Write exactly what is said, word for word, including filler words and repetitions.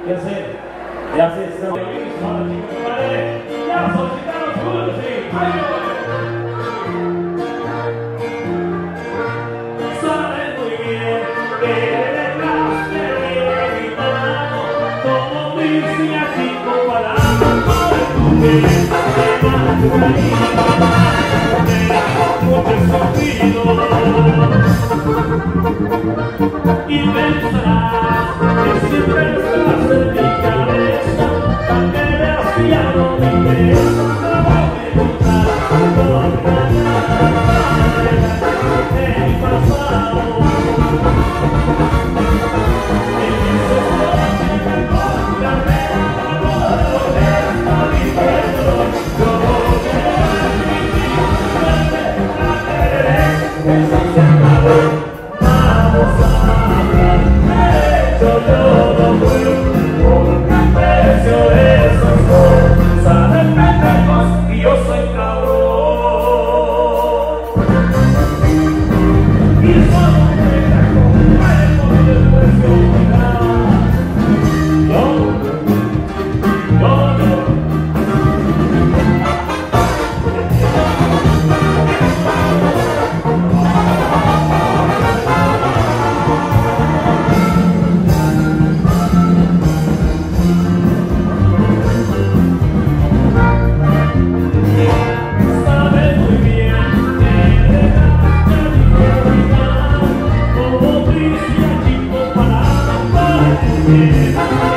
quer dizer, é a sessão. Já solicitaram os cursos e sabe muy bien que detrás de mi gitano, como dice así comparado con el tuque, de más y pensarás que siempre estás en mi cabeza, tan desgraciado me interesa, no me gusta por nada de mi pasado. En esos noches me encontraré para volver a mi pueblo, yo volveré a mi vida, eso se acabó. Vamos a hablar de hecho yo no fui porque el precio de esas cosas de pendejos y yo soy cabrón y solo me trajo algo del precio final. Yo, yo, yo yeah.